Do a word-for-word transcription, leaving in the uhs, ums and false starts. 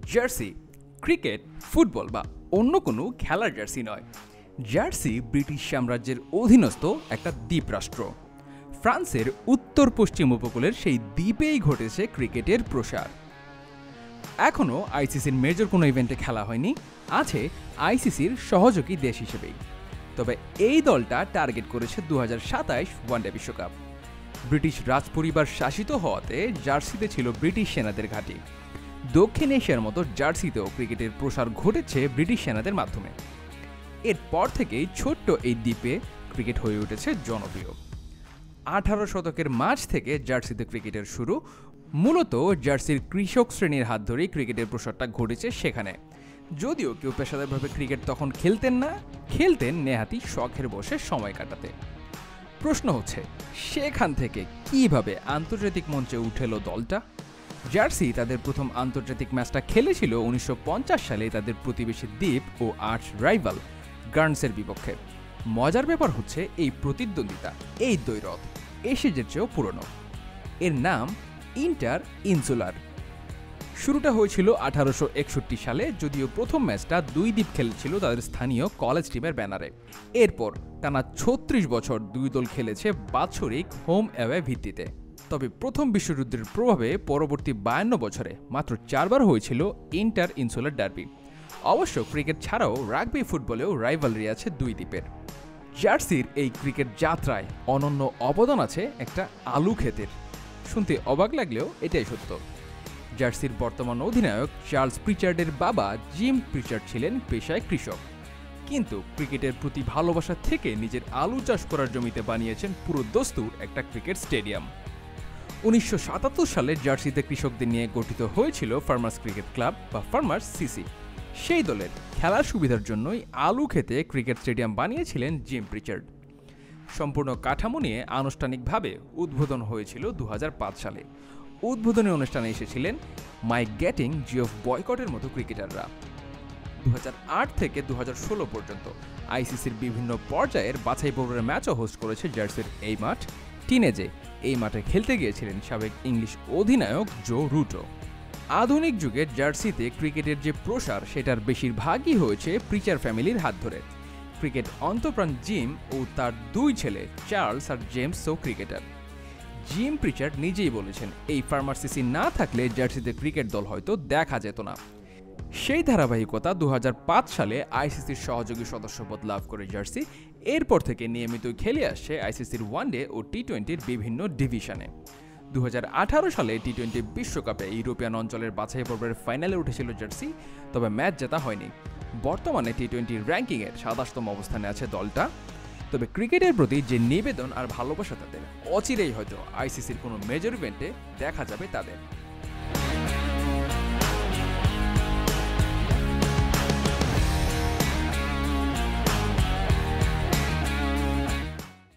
Jersey cricket, football বা অন্য কোনো খেলার জার্সি নয়। জার্সি ব্রিটিশ সাম্রাজ্যের অধীনস্থ একটা দ্বীপরাষ্ট্র। ফ্রান্সের উত্তর পশ্চিম উপকূলের সেই দ্বীপেই ঘটেছে ক্রিকেটের প্রসার। এখনও আইসিসির মেজর কোনো ইভেন্টে খেলা হয়নি, আছে আইসিসির সহযোগী দেশ হিসেবেই। তবে এই দলটা টার্গেট করেছে দু হাজার সাতাইশ ওয়ানডে বিশ্বকাপ। ব্রিটিশ রাজপরিবার শাসিত হওয়াতে জার্সিতে ছিল ব্রিটিশ সেনাদের ঘাঁটি। দক্ষিণ এশিয়ার মতো জার্সিতেও ক্রিকেটের প্রসার ঘটেছে ব্রিটিশ সেনাদের মাধ্যমে। এরপর থেকেই ছোট্ট এই দ্বীপে ক্রিকেট হয়ে উঠেছে জনপ্রিয়। আঠারো শতকের মাঝ থেকে জার্সিতে ক্রিকেটের শুরু। মূলত জার্সির কৃষক শ্রেণীর হাত ধরেই ক্রিকেটের প্রসারটা ঘটেছে সেখানে। যদিও কেউ পেশাদারভাবে ক্রিকেট তখন খেলতেন না, খেলতেন নেহাতি শখের বসে সময় কাটাতে। প্রশ্ন হচ্ছে, সেখান থেকে কিভাবে আন্তর্জাতিক মঞ্চে উঠে এলো দলটা? জার্সি তাদের প্রথম আন্তর্জাতিক ম্যাচটা খেলেছিল উনিশশো পঞ্চাশ সালে তাদের প্রতিবেশী দ্বীপ ও আর্চ রাইভাল গার্নসের বিপক্ষে। মজার ব্যাপার হচ্ছে, এই প্রতিদ্বন্দ্বিতা, এই দ্বৈরথ এশিয়ার চেয়েও পুরনো। এর নাম ইন্টার ইনসুলার। শুরুটা হয়েছিল আঠারোশো একষট্টি সালে, যদিও প্রথম ম্যাচটা দুই দ্বীপ খেলেছিল তাদের স্থানীয় কলেজ টিমের ব্যানারে। এরপর টানা ছত্রিশ বছর দুই দল খেলেছে বাৎসরিক হোম অ্যাওয়ে ভিত্তিতে। তবে প্রথম বিশ্বযুদ্ধের প্রভাবে পরবর্তী বায়ান্ন বছরে মাত্র চারবার হয়েছিল ইন্টার ইনসুলার ডার্বি। অবশ্য ক্রিকেট ছাড়াও রাগবি, ফুটবলেও রাইভালরি আছে দুই দ্বীপের। জার্সির এই ক্রিকেট যাত্রায় অনন্য অবদান আছে একটা আলু ক্ষেতের। শুনতে অবাক লাগলেও এটাই সত্য। জার্সির বর্তমান অধিনায়ক চার্লস প্রিচার্ডের বাবা জিম প্রিচার্ড ছিলেন পেশায় কৃষক, কিন্তু ক্রিকেটের প্রতি ভালোবাসা থেকে নিজের আলু চাষ করার জমিতে বানিয়েছেন পুরো দস্তুর একটা ক্রিকেট স্টেডিয়াম। উনিশশো সাতাত্তর সালে জার্সিতে কৃষকদের নিয়ে গঠিত হয়েছিল ফার্মার্স ক্রিকেট ক্লাব বা ফার্মার্স সিসি। সেই দলের খেলার সুবিধার জন্যই আলু খেতে ক্রিকেট স্টেডিয়াম বানিয়েছিলেন জিম প্রিচার্ড। সম্পূর্ণ কাঠামো নিয়ে আনুষ্ঠানিকভাবে উদ্বোধন হয়েছিল দু হাজার পাঁচ সালে। উদ্বোধনী অনুষ্ঠানে এসেছিলেন মাইক গ্যাটিং, জিওফ বয়কটের মতো ক্রিকেটাররা। দু হাজার আট থেকে দু হাজার ষোলো পর্যন্ত আইসিসির বিভিন্ন পর্যায়ের বাছাই পর্বের ম্যাচও হোস্ট করেছে জার্সির এই মাঠ। টিনেজে এই মাঠে খেলতে গিয়েছিলেন সাবেক ইংলিশ অধিনায়ক জো রুটো। আধুনিক যুগে জার্সিতে ক্রিকেটের যে প্রসার, সেটার বেশিরভাগই হয়েছে প্রিচার ফ্যামিলির হাত ধরে। ক্রিকেট অন্তঃপ্রাণ জিম ও তার দুই ছেলে চার্লস আর জেমসও ক্রিকেটার। জিম প্রিচার্ড নিজেই বলেছেন, এই ফার্মার সিসি না থাকলে জার্সিতে ক্রিকেট দল হয়তো দেখা যেত না। সেই ধারাবাহিকতা দু হাজার পাঁচ সালে আইসিসির সহযোগী সদস্যপদ লাভ করে জার্সি। এরপর থেকে নিয়মিত খেলে আসছে আইসিসির ওয়ানডে ও টি টোয়েন্টির বিভিন্ন ডিভিশনে। দু হাজার আঠারো সালে টি টোয়েন্টি বিশ্বকাপে ইউরোপিয়ান অঞ্চলের বাছাই পর্বের ফাইনালে উঠেছিল জার্সি, তবে ম্যাচ জেতা হয়নি। বর্তমানে টি টোয়েন্টি র্যাঙ্কিংয়ের সাতাশতম অবস্থানে আছে দলটা। তবে ক্রিকেটের প্রতি যে নিবেদন আর ভালোবাসা তাদের, অচিরেই হয়তো আইসিসির কোনো মেজর ইভেন্টে দেখা যাবে তাদের।